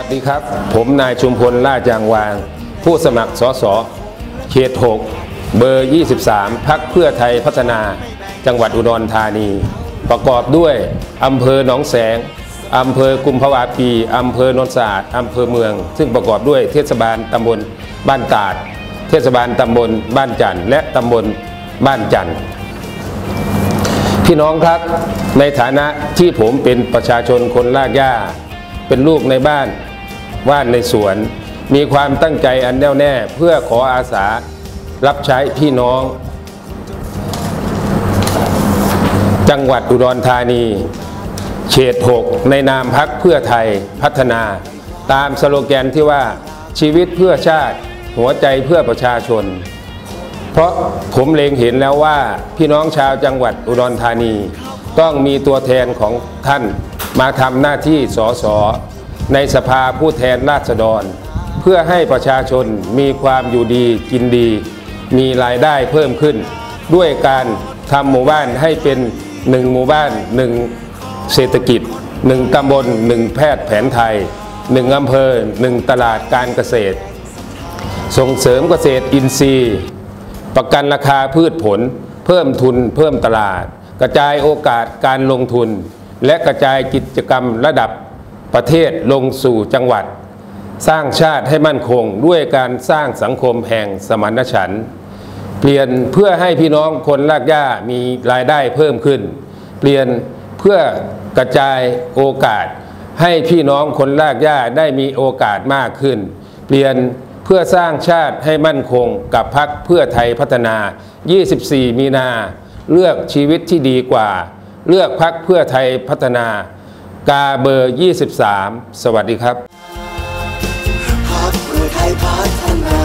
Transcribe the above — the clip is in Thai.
ดีครับผมนายชุมพลล่าจางวางผู้สมัครสสเขต 6 เบอร์ 23 พรรคเพื่อไทยพัฒนาจังหวัดอุดรธานีประกอบด้วยอำเภอหนองแสงอำเภอกุมภาวะปีอำเภอโนนสะอาดอำเภอเมืองซึ่งประกอบด้วยเทศบาลตำบลบ้านตาดเทศบาลตำบลบ้านจันทร์และตำบลบ้านจันทร์พี่น้องครับในฐานะที่ผมเป็นประชาชนคนลากหญ้าเป็นลูกในบ้านว่านในสวนมีความตั้งใจอันแน่วแน่เพื่อขออาสารับใช้พี่น้องจังหวัดอุดรธานีเขต 6 ในนามพรรคเพื่อไทยพัฒนาตามสโลแกนที่ว่าชีวิตเพื่อชาติหัวใจเพื่อประชาชนเพราะผมเล็งเห็นแล้วว่าพี่น้องชาวจังหวัดอุดรธานีต้องมีตัวแทนของท่านมาทำหน้าที่สสในสภาผู้แทนราษฎรเพื่อให้ประชาชนมีความอยู่ดีกินดีมีรายได้เพิ่มขึ้นด้วยการทำหมู่บ้านให้เป็น1หมู่บ้าน1เศรษฐกิจ1ตำบล1แพทย์แผนไทย1อำเภอ1ตลาดการเกษตรส่งเสริมเกษตรอินทรีย์ประกันราคาพืชผลเพิ่มทุนเพิ่มตลาดกระจายโอกาสการลงทุนและกระจายกิจกรรมระดับประเทศลงสู่จังหวัดสร้างชาติให้มั่นคงด้วยการสร้างสังคมแห่งสมานฉันท์เปลี่ยนเพื่อให้พี่น้องคนลากหญ้ามีรายได้เพิ่มขึ้นเปลี่ยนเพื่อกระจายโอกาสให้พี่น้องคนลากหญ้าได้มีโอกาสมากขึ้นเปลี่ยนเพื่อสร้างชาติให้มั่นคงกับพรรคเพื่อไทยพัฒนา24 มีนาเลือกชีวิตที่ดีกว่าเลือกพรรคเพื่อไทยพัฒนากาเบอร์ 23 สวัสดีครับพรรคเพื่อไทยพัฒนา